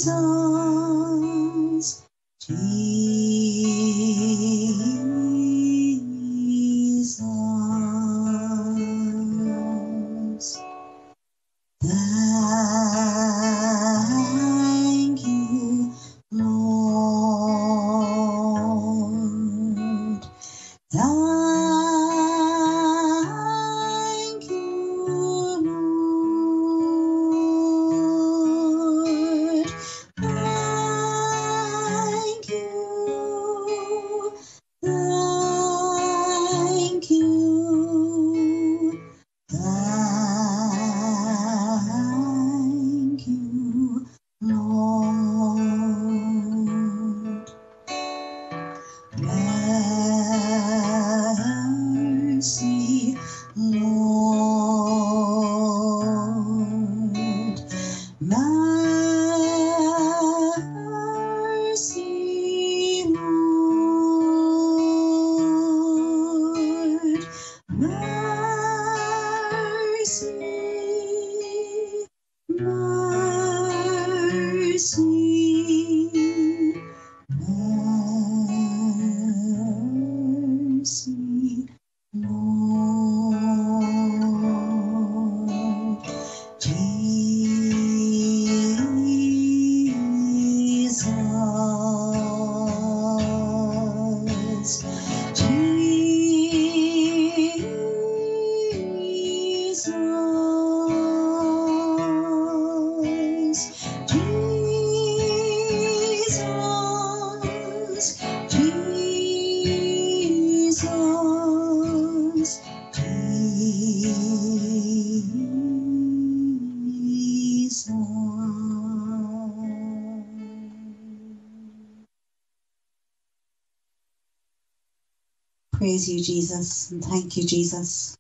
Praise you, Jesus, and thank you, Jesus.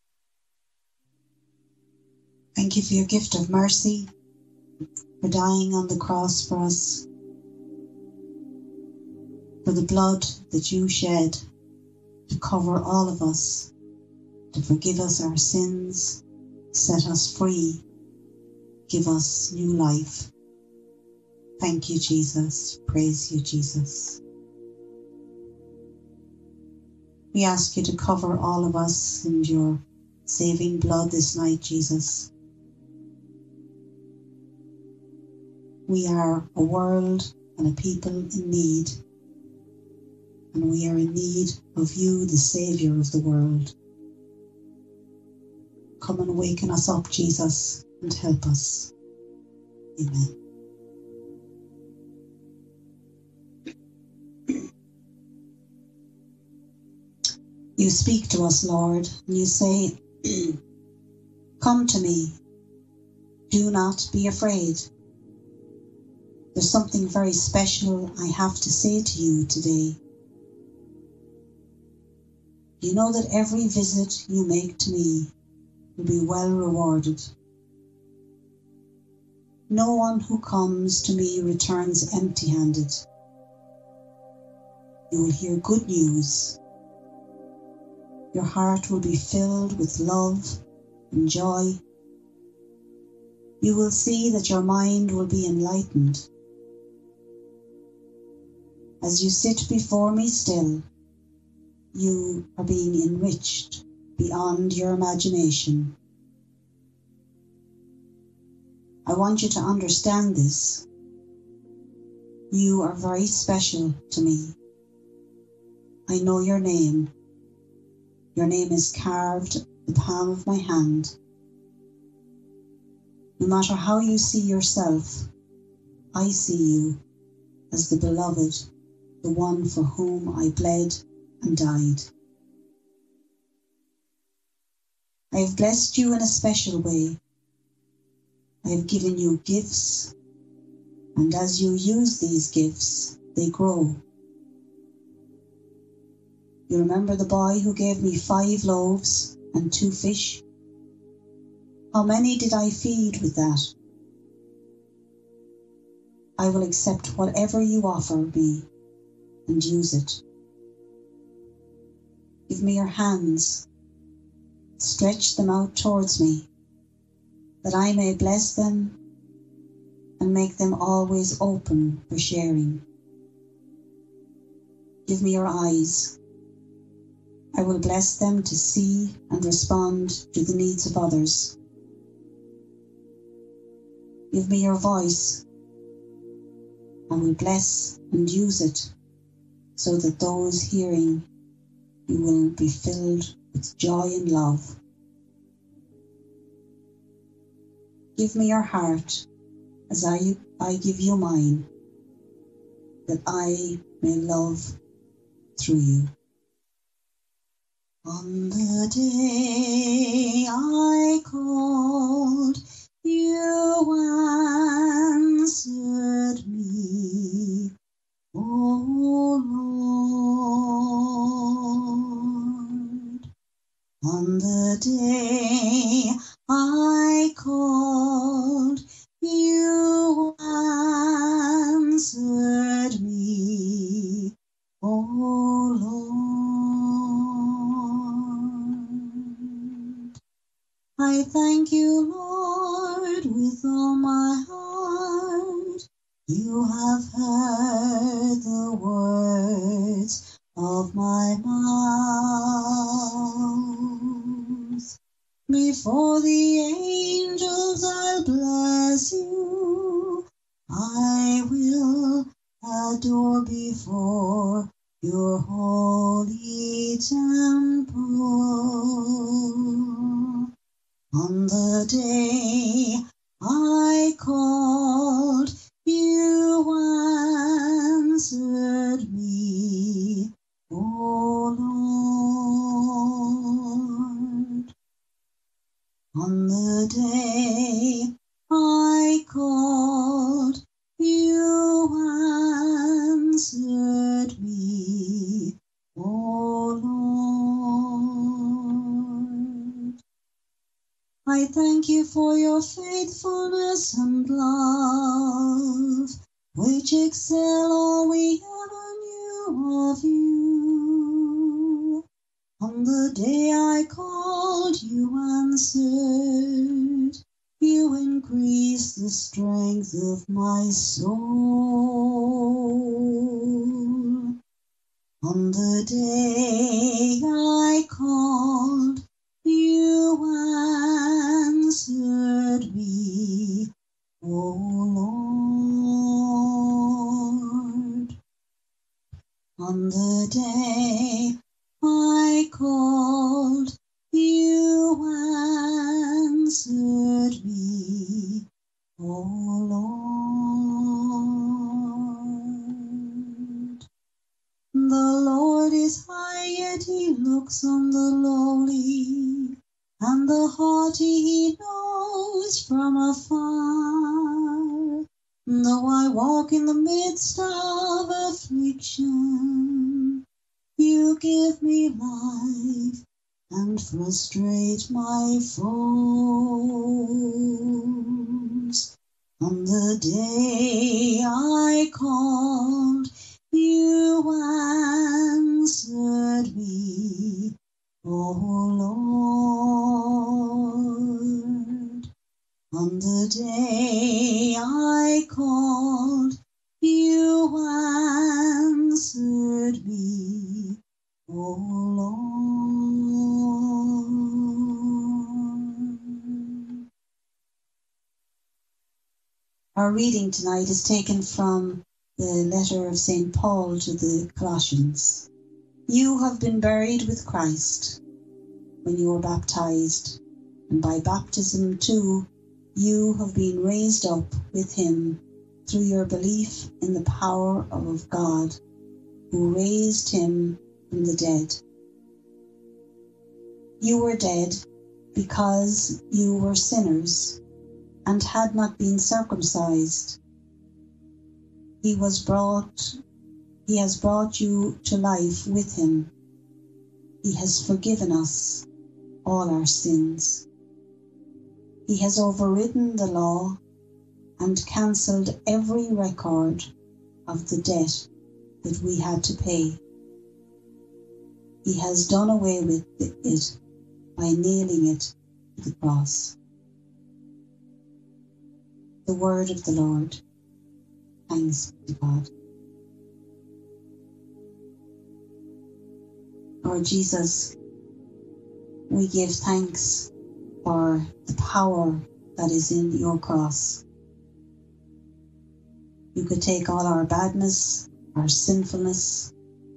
Thank you for your gift of mercy, for dying on the cross for us, for the blood that you shed to cover all of us, to forgive us our sins, set us free, give us new life. Thank you, Jesus. Praise you, Jesus. We ask you to cover all of us in your saving blood this night, Jesus. We are a world and a people in need, and we are in need of you, the Saviour of the world. Come and waken us up, Jesus, and help us. Amen. You speak to us, Lord, and you say, come to me. Do not be afraid. There's something very special I have to say to you today. You know that every visit you make to me will be well rewarded. No one who comes to me returns empty-handed. You will hear good news. Your heart will be filled with love and joy. You will see that your mind will be enlightened. As you sit before me still, you are being enriched beyond your imagination. I want you to understand this. You are very special to me. I know your name. Your name is carved in the palm of my hand. No matter how you see yourself, I see you as the beloved, the one for whom I bled and died. I have blessed you in a special way. I have given you gifts, and as you use these gifts, they grow. You remember the boy who gave me 5 loaves and 2 fish? How many did I feed with that? I will accept whatever you offer me and use it. Give me your hands. Stretch them out towards me, that I may bless them and make them always open for sharing. Give me your eyes. I will bless them to see and respond to the needs of others. Give me your voice. I will bless and use it so that those hearing you will be filled with joy and love. Give me your heart as I give you mine, that I may love through you. On the day I called, you answered me, O Lord. On the day I called, you answered me, O Lord. I thank you, Lord, with all my heart. You have heard the words of my mouth. Before the angels I'll bless you. I will adore before your holy temple. On the day I called, you answered me, O Lord. On the day I called, you answered me, O Lord. I thank you for your faithfulness and love, which excel all we ever knew of you. On the day I called, you answered. You increased the strength of my soul. On the day I called, you answered me, O Lord. On the day I called, you answered me, O Lord. The Lord is high, yet he looks on the lowly, and the haughty he knows from afar. Though I walk in the midst of affliction, you give me life and frustrate my foes. On the day I called, you answered me, O Lord. On the day I called, you answered me, O Lord. Our reading tonight is taken from the letter of St. Paul to the Colossians. You have been buried with Christ when you were baptized, and by baptism too, you have been raised up with him through your belief in the power of God, who raised him from the dead. You were dead because you were sinners and had not been circumcised. He has brought you to life with him. He has forgiven us all our sins. He has overridden the law and cancelled every record of the debt that we had to pay. He has done away with it by nailing it to the cross. the word of the Lord. Thanks be to God. Lord Jesus, we give thanks for the power that is in your cross. You could take all our badness, our sinfulness,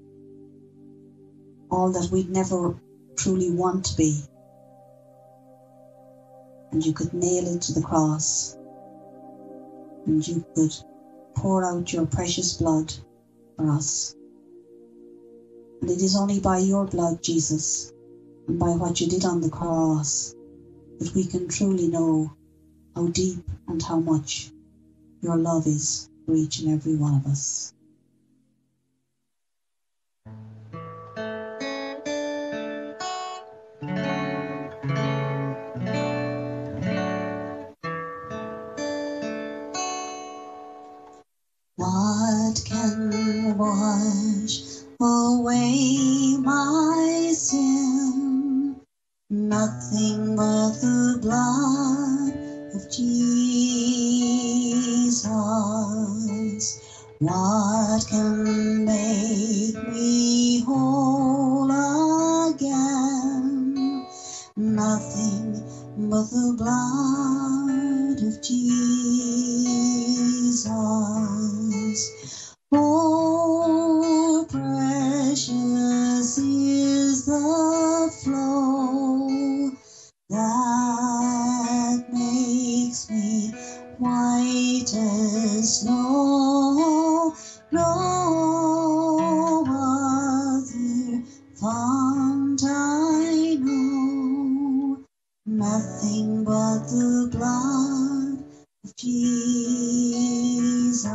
all that we'd never truly want to be, and you could nail it to the cross, and you could pour out your precious blood for us. And it is only by your blood, Jesus, and by what you did on the cross, that we can truly know how deep and how much your love is for each and every one of us. What can wash away my sin? Nothing but the blood of Jesus. What can make me whole again? Nothing but the blood of Jesus. Oh, precious is the flow that makes me white as snow. No other fount I know, nothing but the blood of Jesus.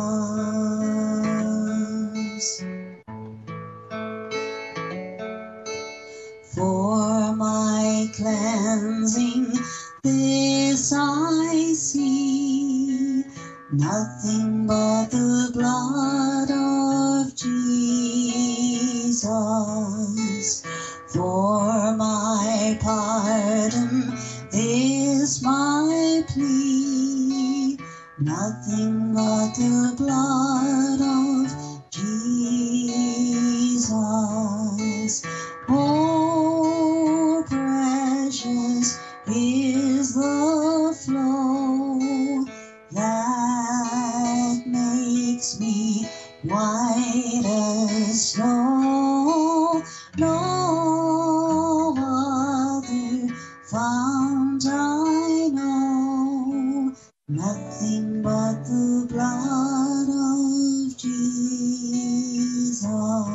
For my cleansing, this I see, nothing but the blood of Jesus. For my pardon, this my plea, nothing but the blood of Jesus. Oh, precious is the flow that makes me white as snow. No other fount I know, nothing but the blood of Jesus.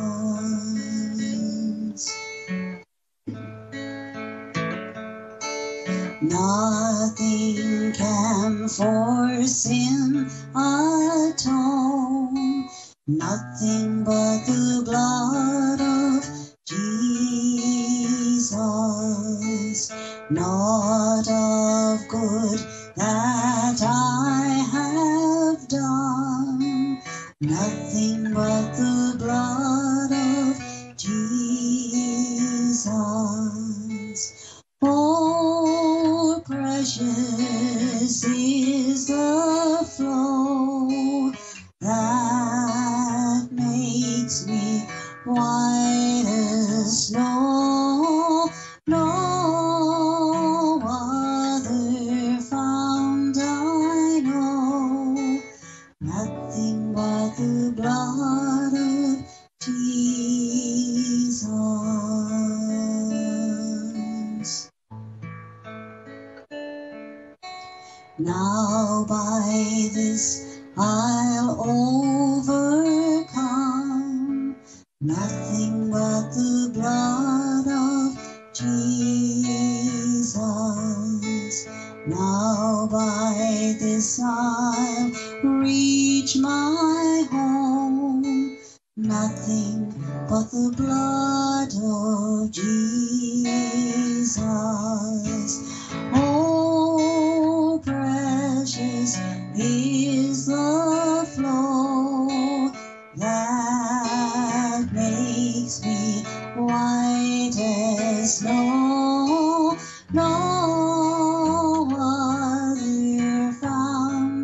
Nothing can for sin atone, nothing but the blood of Jesus. Not of good that I have done, nothing but the blood of Jesus. Oh, precious is the flow that makes me white as snow. No other fount I know, nothing but the blood of Jesus. Now by this I'll overcome, nothing but the blood of Jesus. Now by this I'll reach my home, nothing but the blood of Jesus. Oh, precious is the flow that makes me white as snow. No other fount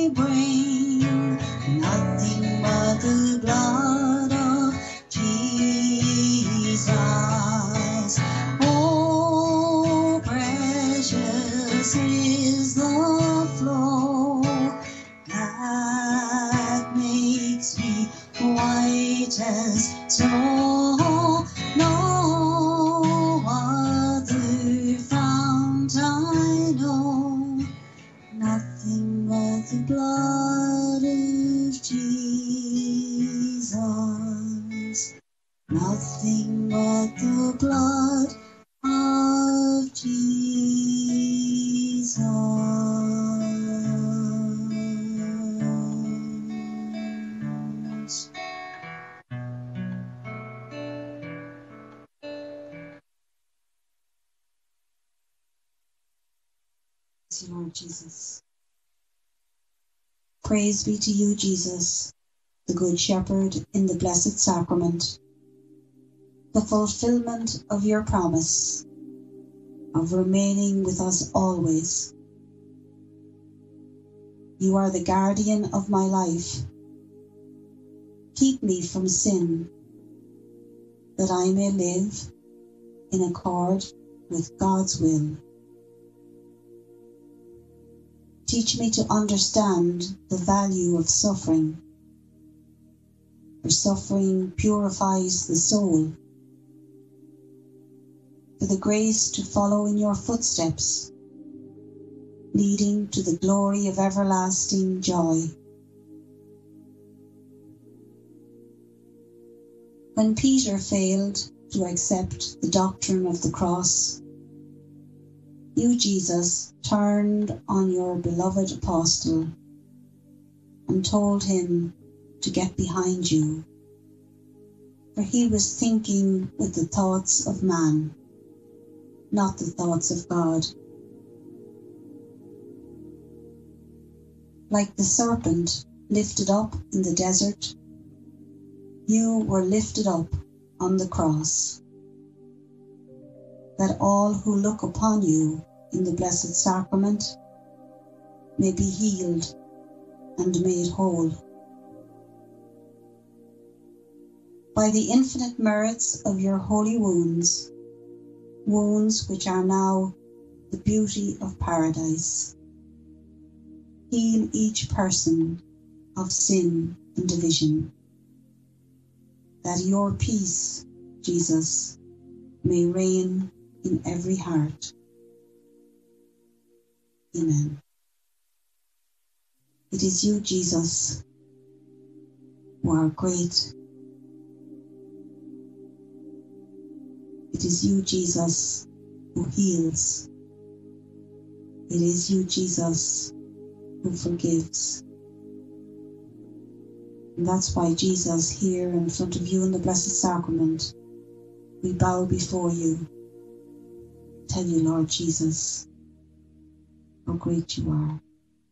bring nothing but the blood of Jesus. Oh, precious is the flow that makes me white as snow. No other fount I know, nothing but the blood of Jesus. Nothing but the blood of Jesus. Praise you, Lord Jesus. Praise be to you, Jesus, the Good Shepherd in the Blessed Sacrament, the fulfillment of your promise of remaining with us always. You are the guardian of my life. Keep me from sin, that I may live in accord with God's will. Teach me to understand the value of suffering, for suffering purifies the soul, for the grace to follow in your footsteps, leading to the glory of everlasting joy. When Peter failed to accept the doctrine of the cross, you, Jesus, turned on your beloved apostle and told him to get behind you, for he was thinking with the thoughts of man, not the thoughts of God. Like the serpent lifted up in the desert, you were lifted up on the cross, that all who look upon you in the Blessed Sacrament may be healed and made whole. By the infinite merits of your holy wounds, wounds which are now the beauty of paradise, heal each person of sin and division, that your peace, Jesus, may reign in every heart. Amen. It is you, Jesus, who are great. It is you, Jesus, who heals. It is you, Jesus, who forgives. And that's why, Jesus, here in front of you in the Blessed Sacrament, we bow before you. Tell you, Lord Jesus, how great you are.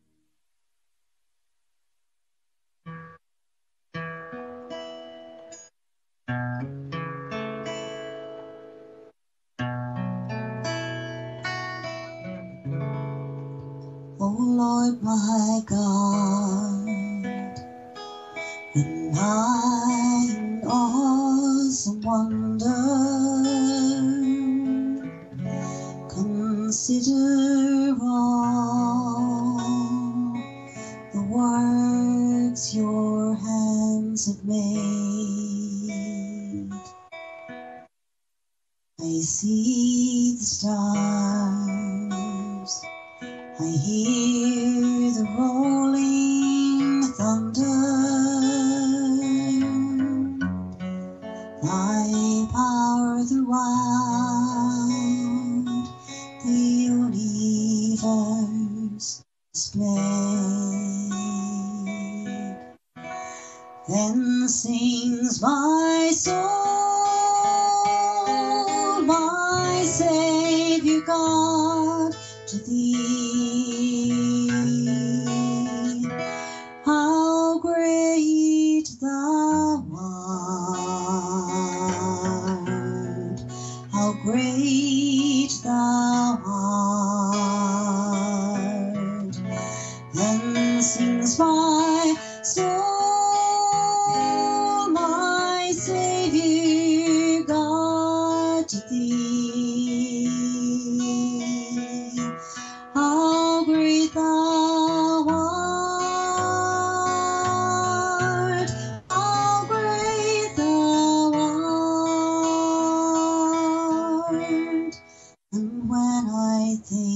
Oh Lord my God, and I in awesome wonder consider all the works your hands have made. I see the stars, I hear the rolling thunder. Thy power throughout the universe displayed. Then sings my soul, my Saviour God, to thee. How great thou art, how great thou art. Then sings sings my soul, my Saviour God, to thee. How great thou art, how great thou art. And when I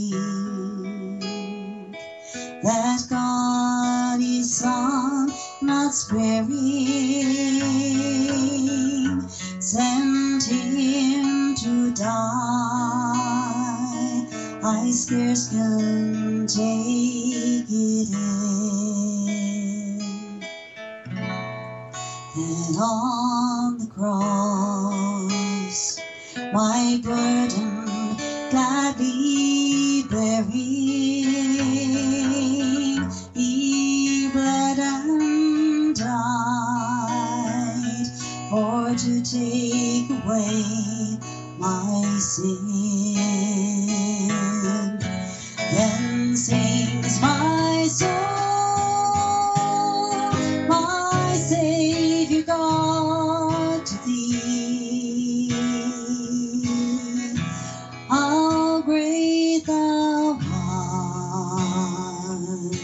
think that God His Son, not sparing, sent Him to die, I scarce can take it in. And on the cross, my burden gladly bearing, He bled and died for to take away my sin. Then sings my soul, my Saviour God, to thee. How great thou art,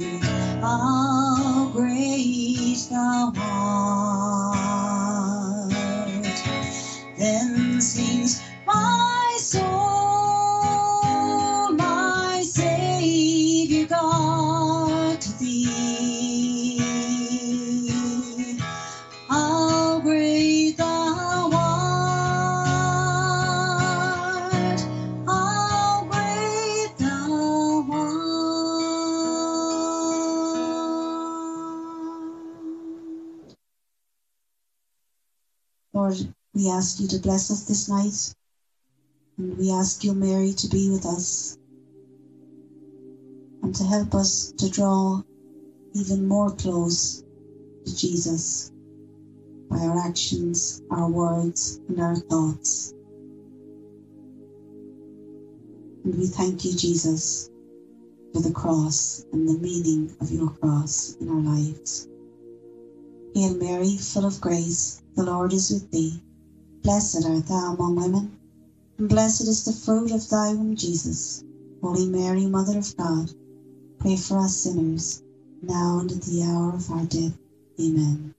how great thou art. Then sings my soul, my Saviour God, to thee. How great thou art, how great thou art. Lord, we ask you to bless us this night, and we ask you, Mary, to be with us and to help us to draw even more close to Jesus by our actions, our words, and our thoughts. And we thank you, Jesus, for the cross and the meaning of your cross in our lives. Hail Mary, full of grace, the Lord is with thee. Blessed art thou among women, and blessed is the fruit of thy womb, Jesus. Holy Mary, Mother of God, pray for us sinners, now and at the hour of our death. Amen.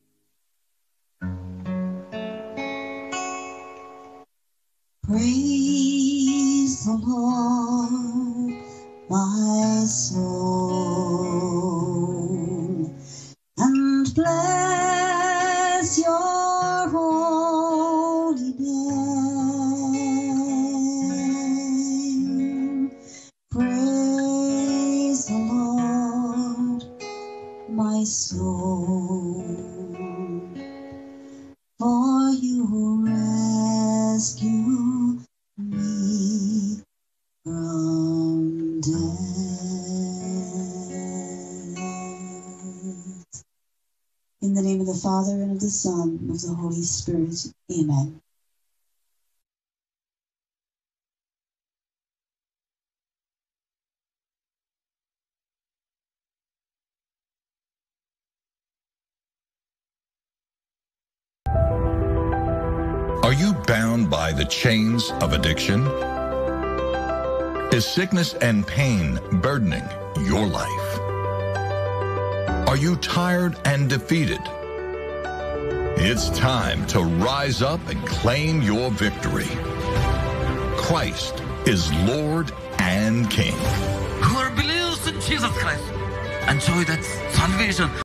Praise the Lord, my soul, and bless your holy name. Praise the Lord, my soul, for you rescue me from death. In the name of the Father, and of the Son, and of the Holy Spirit. Amen. Are you bound by the chains of addiction? Is sickness and pain burdening your life? Are you tired and defeated? It's time to rise up and claim your victory. Christ is Lord and King. Whoever believes in Jesus Christ, enjoy that salvation.